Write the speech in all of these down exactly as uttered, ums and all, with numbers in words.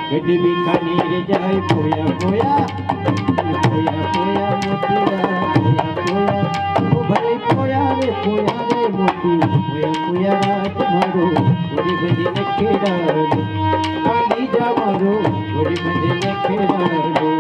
गड्डी भी खानी रे जाए पोया पोया पोया पोया मोतीरा पोया पोया ओ भले पोया रे पोया रे मोती पोया पोया रात मारो गोरी बंदी ने खेड़ालो काली जा मारो गोरी बंदी ने खेड़ालो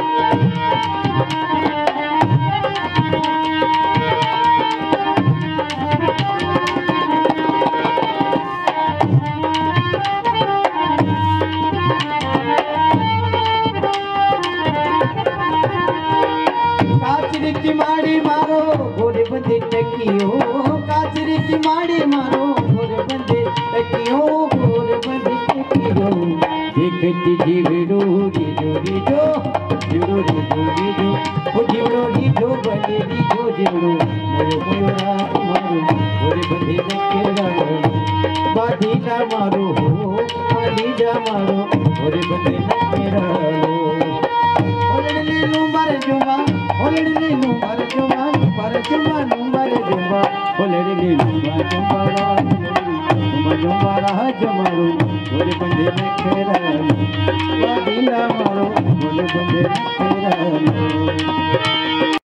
की माड़ी मारो गोरे बंदे टकियो काजरी की माड़ी मारो गोरे बंदे टकियो गोरे बंदे टकियो देखती जीवड़ो रीजो रीजो जीवड़ो रीजो रीजो ओ जीवड़ो रीजो बने रीजो जीवड़ो मोयो मोयो रात मारो गोरे बंदे टकेरालो बाधी ना मारो बाधी जा मारो गोरे बंदे टकेरालो ओलड़ी नु मर जुमा ओलड़ी नु मर जुमा पर जुमा नु मर जुमा ओलड़ी नु मर जुमा जुमा जुमा रहा जमारो गोरे बंदे में खेरालो बादीला मारो गोरे बंदे में खेरालो